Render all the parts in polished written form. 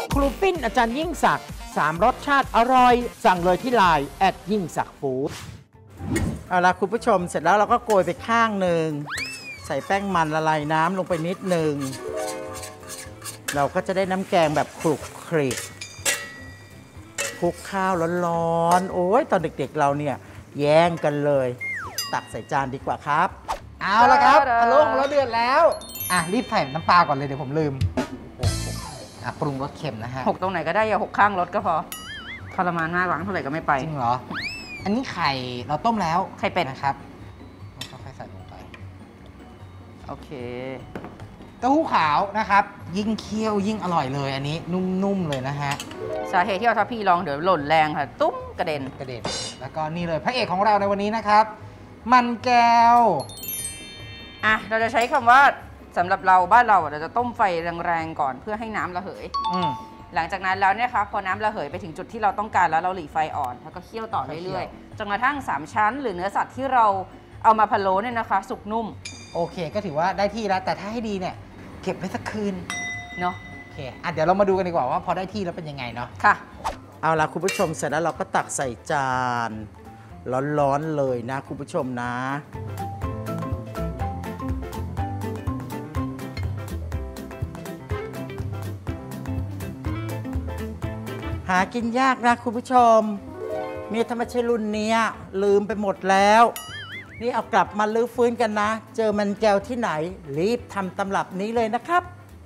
ครูปิ้นอาจารย์ยิ่งศักดิ์3 รสชาติอร่อยสั่งเลยที่ไลน์ยิ่งศักดิ์ฟู้ดเอาละคุณผู้ชมเสร็จแล้วเราก็โกยไปข้างหนึ่งใส่แป้งมันละลายน้ำลงไปนิดหนึ่งเราก็จะได้น้ำแกงแบบคลุกคลิกคลุกข้าวร้อนๆโอ้ยตอนเด็กๆเราเนี่ยแย่งกันเลยตักใส่จานดีกว่าครับเอาละครับพะโล้ของเราเดือดแล้วรีบใส่น้ำปลาก่อนเลยเดี๋ยวผมลืมปรุงรสเค็มนะฮะหกตรงไหนก็ได้อย่าหกข้างรถก็พอทรมานมากล้างเท่าไหร่ก็ไม่ไปจริงเหรออันนี้ไข่เราต้มแล้วไข่เป็ดนะครับเราค่อยใส่ลงไปโอเคเต้าหู้ขาวนะครับยิ่งเคี่ยวยิ่งอร่อยเลยอันนี้นุ่มๆเลยนะฮะสาเหตุที่เอาทัพพี่ลองเดี๋ยวหล่นแรงค่ะตุ้มกระเด็นแล้วก็นี่เลยพระเอกของเราในวันนี้นะครับมันแก้วเราจะใช้คำว่าสำหรับเราบ้านเราเราจะต้มไฟแรงๆก่อนเพื่อให้น้ำระเหยหลังจากนั้นแล้วเนี่ยครับพอน้ำระเหยไปถึงจุดที่เราต้องการแล้วเราหลีไฟอ่อนแล้วก็เคี่ยวต่อเรื่อยๆจนกระทั่ง3 ชั้นหรือเนื้อสัตว์ที่เราเอามาพะโล้เนี่ยนะคะสุกนุ่มโอเคก็ถือว่าได้ที่แล้วแต่ถ้าให้ดีเนี่ยเก็บไว้สักคืนเนาะโอเคเดี๋ยวเรามาดูกันดีกว่าว่าพอได้ที่แล้วเป็นยังไงเนาะค่ะเอาล่ะคุณผู้ชมเสร็จแล้วเราก็ตักใส่จานร้อนๆเลยนะคุณผู้ชมนะหากินยากนะคุณผู้ชมมีธรรมชาติรุ่นนี้ลืมไปหมดแล้วนี่เอากลับมาลื้อฟื้นกันนะเจอมันแก้วที่ไหนรีบทำตำรับนี้เลยนะครับ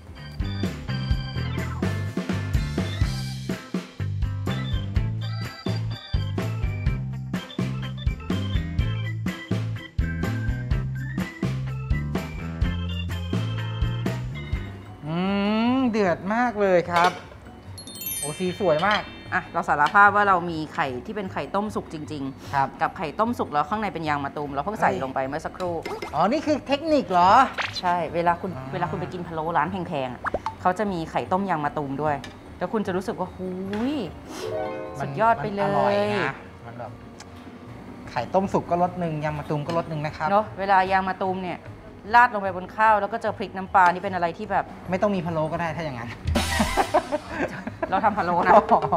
เดือดมากเลยครับโอ้สีสวยมากเราสารภาพว่าเรามีไข่ที่เป็นไข่ต้มสุกจริงๆครับกับไข่ต้มสุกแล้วข้างในเป็นยางมะตูมเราเพิ่งใส่ลงไปเมื่อสักครู่นี่คือเทคนิคเหรอใช่เวลาคุณไปกินพะโล้ร้านแพงๆเขาจะมีไข่ต้มยางมะตูมด้วยแล้วคุณจะรู้สึกว่าหูยสุดยอดไปเลยมันแบบไข่ต้มสุกก็รสหนึ่งยางมะตูมก็รสหนึ่งนะครับเนาะเวลายางมะตูมเนี่ยราดลงไปบนข้าวแล้วก็เจอพริกน้ำปลานี่เป็นอะไรที่แบบไม่ต้องมีพะโล้ก็ได้ถ้าอย่างนั้นเราทำพะโล้นะ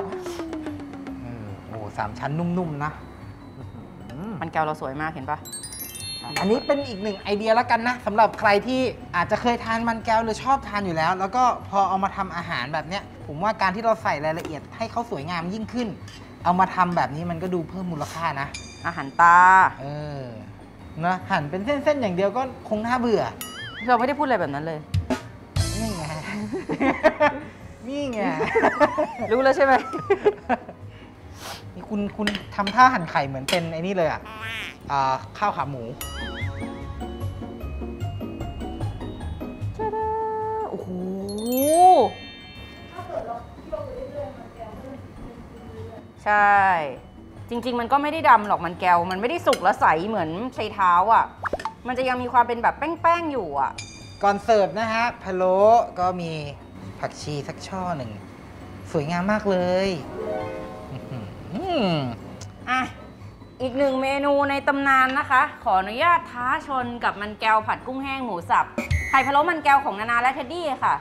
โอ้3 ชั้นนุ่มๆนะมันแก้วเราสวยมากเห็นปะอันนี้เป็นอีก1ไอเดียแล้วกันนะสำหรับใครที่อาจจะเคยทานมันแก้วหรือชอบทานอยู่แล้วแล้วก็พอเอามาทำอาหารแบบเนี้ยผมว่าการที่เราใส่รายละเอียดให้เขาสวยงามยิ่งขึ้นเอามาทำแบบนี้มันก็ดูเพิ่มมูลค่านะอาหารตานะหั่นเป็นเส้นๆอย่างเดียวก็คงน่าเบื่อเราไม่ได้พูดอะไรแบบนั้นเลยนี่ไงนี่ไงรู้แล้วใช่ไหมนี่คุณทำท่าหั่นไข่เหมือนเป็นไอ้นี่เลยข้าวขาหมูโอ้โหใช่จริงๆมันก็ไม่ได้ดำหรอกมันแก้วมันไม่ได้สุกแล้วใสเหมือนใช้เท้ามันจะยังมีความเป็นแบบแป้งๆอยู่ก่อนเสิร์ฟนะฮะพะโล้ก็มีผักชีสักช่อหนึ่งสวยงามมากเลยอีก1 เมนูในตำนานนะคะขออนุญาตท้าชนกับมันแก้วผัดกุ้งแห้งหมูสับไข่พะโล้มันแก้วของนานาและเท็ดดี้ค่ะ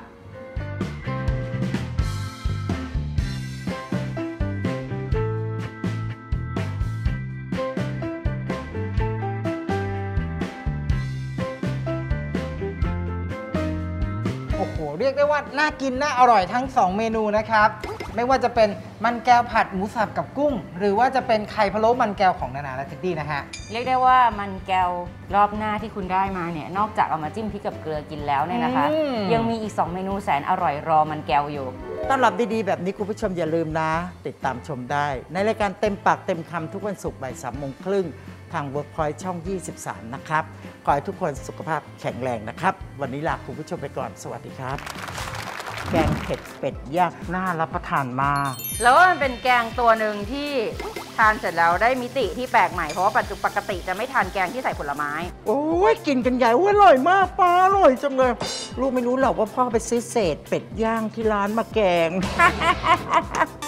โอ้โหเรียกได้ว่าน่ากินน่าอร่อยทั้ง2 เมนูนะครับไม่ว่าจะเป็นมันแก้วผัดหมูสับกับกุ้งหรือว่าจะเป็นไข่พะโล้มันแก้วของนานาและเท็ดดี้นะฮะเรียกได้ว่ามันแก้วรอบหน้าที่คุณได้มาเนี่ยนอกจากเอามาจิ้มพริกกับเกลือกินแล้วเนี่ยนะคะยังมีอีก2 เมนูแสนอร่อยรอมันแก้วอยู่ต้อนรับดีๆแบบนี้คุณผู้ชมอย่าลืมนะติดตามชมได้ในรายการเต็มปากเต็มคำทุกวันศุกร์บ่าย 3:30 ทาง Workpoint ช่อง 23 นะครับขอให้ทุกคนสุขภาพแข็งแรงนะครับวันนี้ลาคุณผู้ชมไปก่อนสวัสดีครับแกงเผ็ดเป็ดย่างน่ารับประทานมากแล้วมันเป็นแกงตัวหนึ่งที่ทานเสร็จแล้วได้มิติที่แปลกใหม่เพราะว่าปกติจะไม่ทานแกงที่ใส่ผลไม้โอ้ยกินกันใหญ่อร่อยมากป้าอร่อยจังเลยลูกไม่รู้หรอกว่าพ่อไปซื้อเศษเป็ดย่างที่ร้านมาแกง